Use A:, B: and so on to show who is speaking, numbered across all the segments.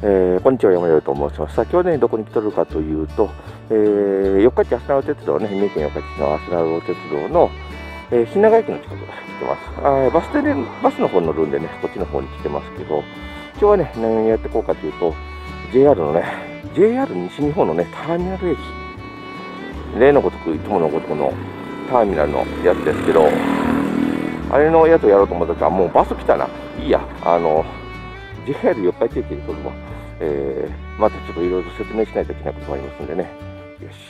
A: こんにちは、山田と申します。今日ね、どこに来とるかというと、四日市アスナロ鉄道ね、三重県四日市のアスナロ鉄道の、日永駅の近くに来てます。バス停で、バスの方乗るんでね、こっちの方に来てますけど、今日はね、何をやっていこうかというと、JR のね、JR 西日本のね、ターミナル駅、例のごとく、いつものごとくのターミナルのやつですけど、あれのやつをやろうと思った時は、もうバス来たな。いいや、JR 四日市駅で撮るわ。またちょっといろいろ説明しないといけないことがありますんでね。よし。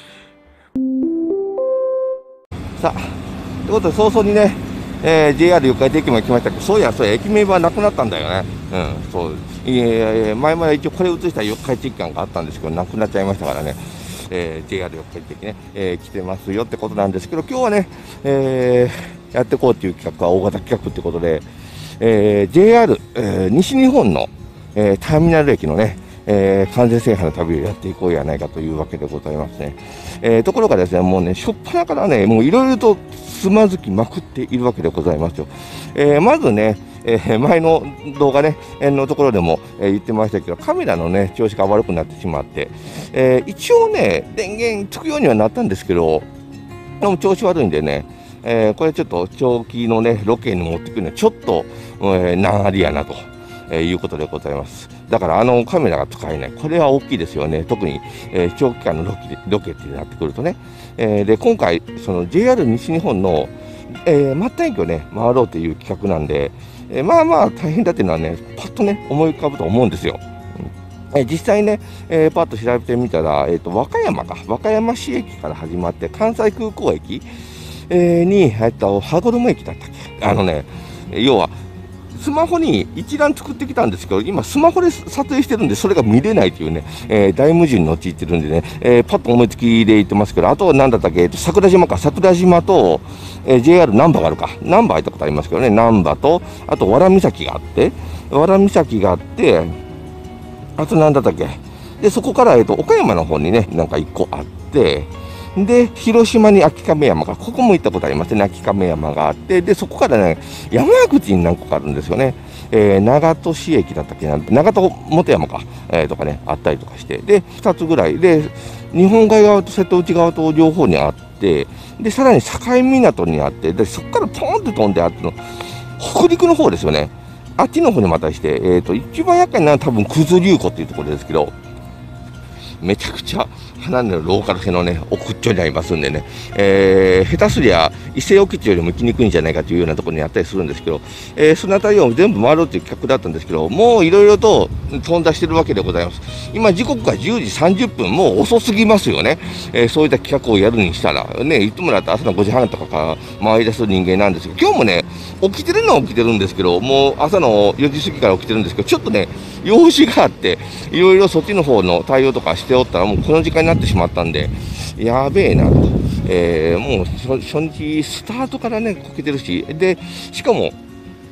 A: さあ、ということで早々にね、JR 四日市駅まで来ましたけど、そういや、駅名はなくなったんだよね。そう前まで一応これ映した四日市駅感があったんですけど、なくなっちゃいましたからね。JR 四日市駅ね、来てますよってことなんですけど、今日はね、やっていこうという企画は大型企画ということで、JR、西日本の、ターミナル駅のね、完全制覇の旅をやっていこうやないかというわけでございますね。ところがですね、もうね、初っ端からね、もういろいろとつまずきまくっているわけでございますよ。まずね、前の動画ね、のところでも、言ってましたけど、カメラのね、調子が悪くなってしまって、一応ね、電源つくようにはなったんですけど、でも調子悪いんでね、これちょっと長期のね、ロケに持ってくるのはちょっと、難ありやなと。いうことでございます。だからカメラが使えない。これは大きいですよね。特に、長期間のロケってなってくるとね。で、今回、その JR 西日本の、末端駅をね、回ろうという企画なんで、まあまあ大変だっていうのはね、パッとね、思い浮かぶと思うんですよ。実際ね、パッと調べてみたら、和歌山市駅から始まって、関西空港駅、に、羽衣駅だったっけ。要は、スマホに一覧作ってきたんですけど、今スマホで撮影してるんで、それが見れないというね、大矛盾に陥ってるんでね、パッと思いつきで言ってますけど、あとは何だったっけ、桜島と、JR 難波があるか。難波入ったことありますけどね、難波と、あと、藁岬があって、あと何だったっけ。で、そこから、岡山の方にね、なんか一個あって、で、広島に秋亀山が、ここも行ったことありますね、秋亀山があって、で、そこからね、山口に何個かあるんですよね。長門市駅だったっけな、長門元山か、とかね、あったりとかして、で、2つぐらいで、日本海側と瀬戸内側と両方にあって、で、さらに境港にあって、で、そこからポンって飛んであっての、北陸の方ですよね。あっちの方にまたして、一番厄介なのは多分九頭竜湖っていうところですけど、めちゃくちゃ離れのローカル線のね、奥っちょにありますんでね、下手すりゃ伊勢沖地よりも行きにくいんじゃないかというようなところにあったりするんですけど、そのあたりを全部回ろうという企画だったんですけど、もういろいろと飛んだしてるわけでございます。今時刻が10時30分、もう遅すぎますよね。そういった企画をやるにしたら、ね、いつもだったら朝の5時半とかから回り出す人間なんですけど、今日もね、起きてるのは起きてるんですけど、もう朝の4時過ぎから起きてるんですけど、ちょっとね、用事があって、いろいろそっちの方の対応とかしておったら、もうこの時間になってしまったんで、やべえなと。もう初日スタートからね、こけてるし、で、しかも、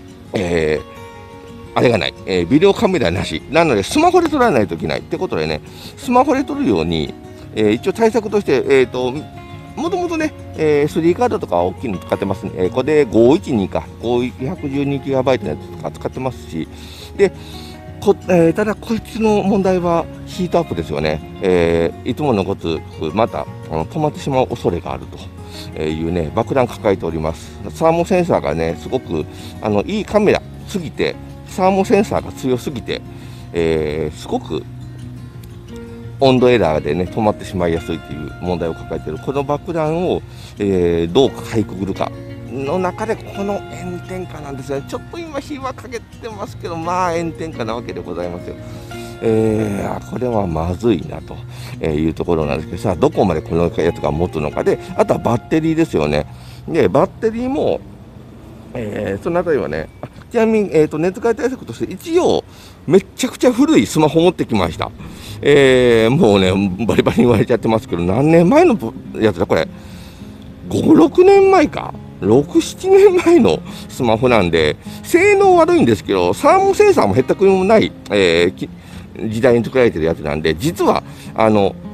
A: あれがない、ビデオカメラなし。なので、スマホで撮らないといけないってことでね、スマホで撮るように、一応対策として、もともとね、SD カードとか大きいの使ってますね。これで512か、512GB のやつとか使ってますし、で、ただ、こいつの問題はヒートアップですよね。いつものごつく、また止まってしまう恐れがあるというね、爆弾抱えております。サーモセンサーがね、すごくいいカメラすぎて、サーモセンサーが強すぎて、すごく温度エラーでね、止まってしまいやすいという問題を抱えている。この爆弾を、どうかいくぐるか。の中でこの炎天下なんですよね。ちょっと今日はかけてますけど、まあ炎天下なわけでございますよ。これはまずいなというところなんですけど、さあどこまでこのやつが持つのかで、あとはバッテリーですよね。で、バッテリーも、そのあたりはね、ちなみに、熱害対策として一応めっちゃくちゃ古いスマホ持ってきました。もうね、バリバリ言われちゃってますけど、何年前のやつだこれ。5、6年前か。6、7年前のスマホなんで、性能悪いんですけど、サーモセンサーもへったくれもない、時代に作られてるやつなんで、実は、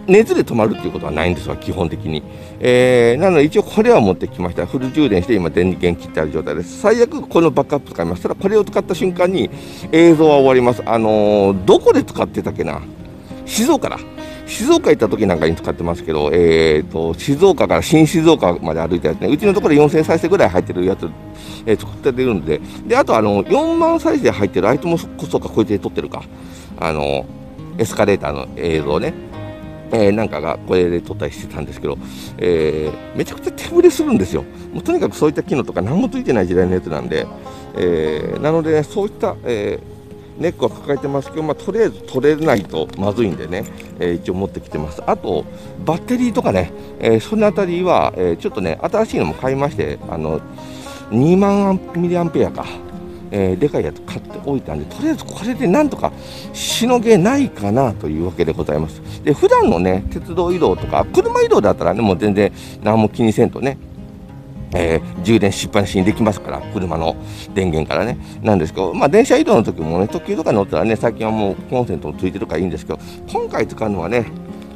A: 熱で止まるっていうことはないんですわ、基本的に。なので一応これは持ってきました。フル充電して今電源切ってある状態です。最悪このバックアップ使いましたら、これを使った瞬間に映像は終わります。どこで使ってたっけな、静岡だ。静岡行った時なんかに使ってますけど、静岡から新静岡まで歩いたやつね、うちのところで4000再生ぐらい入ってるやつ、作ってるんで、で、あと4万再生入ってるアイテムこそか、こいつで撮ってるか、エスカレーターの映像ね、なんかがこれで撮ったりしてたんですけど、めちゃくちゃ手ぶれするんですよ。もうとにかくそういった機能とか何もついてない時代のやつなんで、なので、ね、そういった、ネックは抱えてますけど、とりあえず取れないとまずいんでね、一応持ってきてます。あと、バッテリーとかね、そのあたりは、ちょっとね、新しいのも買いまして、2万ミリアンペアか、でかいやつ買っておいたんで、とりあえずこれでなんとかしのげないかなというわけでございます。で、普段のね、鉄道移動とか、車移動だったらね、もう全然何も気にせんとね、充電しっぱなしにできますから、車の電源からね、なんですけど、電車移動の時もね、特急とか乗ったらね、最近はもうコンセントもついてるからいいんですけど、今回使うのはね、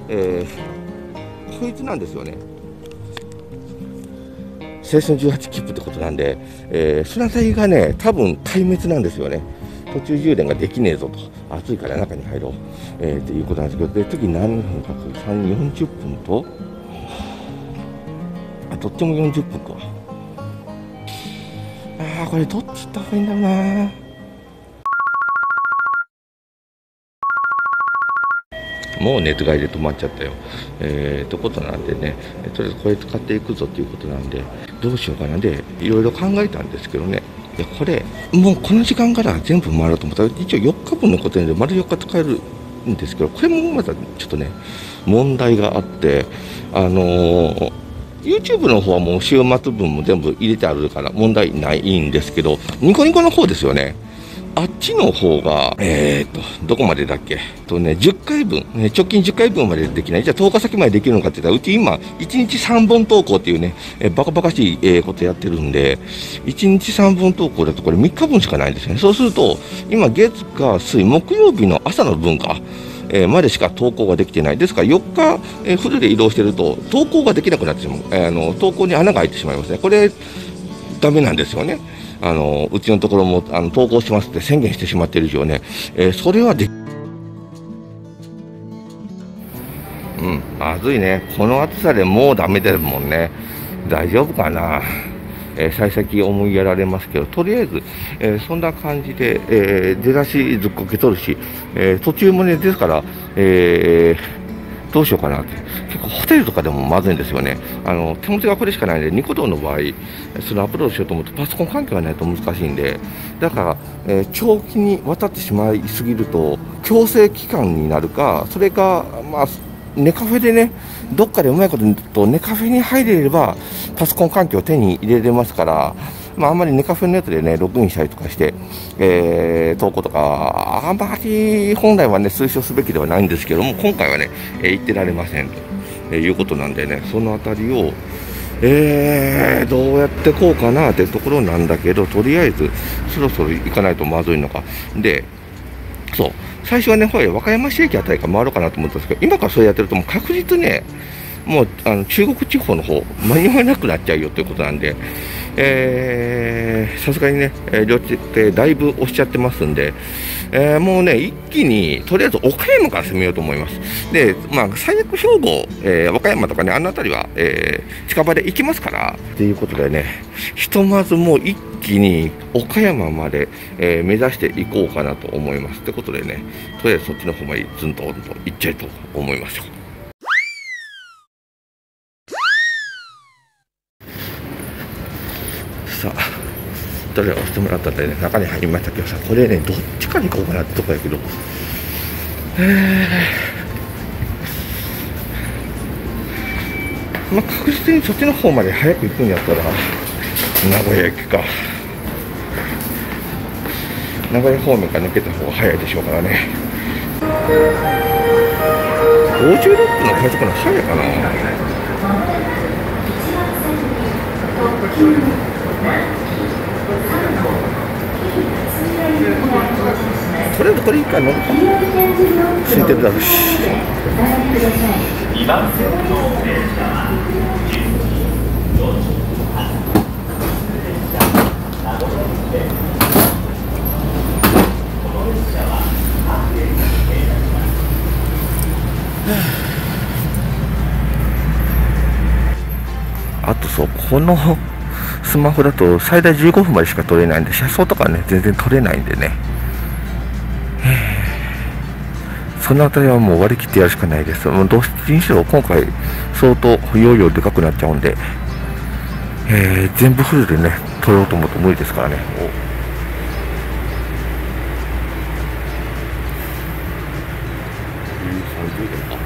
A: こいつなんですよね。青春18切符ってことなんで、そのあたりがね、多分壊滅なんですよね。途中充電ができねえぞと、暑いから中に入ろう、っていうことなんですけど、で次何分か、40分と、どっちも40分か。これどっち行った方がいいんだろうな。もう熱害で止まっちゃったよ。ってことなんでね、とりあえずこれ使っていくぞっていうことなんで、どうしようかなで、いろいろ考えたんですけどね。いや、これ、もうこの時間から全部回ろうと思ったら、一応4日分のことで丸4日使えるんですけど、これもまたちょっとね、問題があって、YouTube の方はもう週末分も全部入れてあるから問題ないんですけど、ニコニコの方ですよね。あっちの方が、どこまでだっけ10回分、直近10回分までできない。じゃあ10日先までできるのかって言ったら、うち今、1日3本投稿っていうね、バカバカしいことやってるんで、1日3本投稿だとこれ3日分しかないんですよね。そうすると、今、月、火、水、木曜日の朝の分か。までしか投稿ができてない。ですから4日、フルで移動してると投稿ができなくなってしまう。投稿に穴が開いてしまいますね。これ、ダメなんですよね。うちのところも投稿しますって宣言してしまっている以上ね、それはまずいね。この暑さでもうダメですもんね。大丈夫かな。幸先思いやられますけど、とりあえず、そんな感じで、出だしずっこけとるし、途中もね、ですから、どうしようかなって。結構ホテルとかでもまずいんですよね。手持ちがこれしかないんで、ニコ動の場合、そのアップロードしようと思うとパソコン環境がないと難しいんで、だから、長期にわたってしまいすぎると、強制期間になるか、それか、ネカフェでね、どっかでうまいこととネカフェに入れれば、パソコン環境を手に入れれますから、あんまりネカフェのやつでね、ログインしたりとかして、投稿とか、あんまり本来はね、推奨すべきではないんですけども、今回はね、言ってられませんということなんでね、そのあたりを、どうやってこうかなってところなんだけど、とりあえず、そろそろ行かないとまずいのか。で、そう。最初はね、和歌山市駅あたりから回ろうかなと思ったんですけど、今からそれやってると、もう確実ね、もう中国地方の方、間に合わなくなっちゃうよということなんで、さすがにね、両手ってだいぶ押しちゃってますんで、もうね、一気に、とりあえず岡山から攻めようと思います。で、最悪兵庫、和歌山とかね、あの辺りは、近場で行きますから、ということでね、ひとまずもう一気に岡山まで、目指していこうかなと思います。ということでね、とりあえずそっちの方までずんと行っちゃいと思いますよ。さあ、どれを押してもらったんでね、中に入りましたけどさ、これね、どっちかに行こうかなってとこやけど、確実にそっちの方まで早く行くんやったら、名古屋駅か。名古屋方面から抜けた方が早いでしょうからね。56分の快速の早いかな。とりあえずこれいいかな。空いてるだろうし。
B: 番線の電車は
A: あとそう、このスマホだと最大15分までしか撮れないんで、車窓とかね、全然撮れないんでね。そのあたりはもう割り切ってやるしかないです。もうどっちにしろ今回相当容量でかくなっちゃうんで、全部フルでね、撮ろうと思うと無理ですからね。30度か。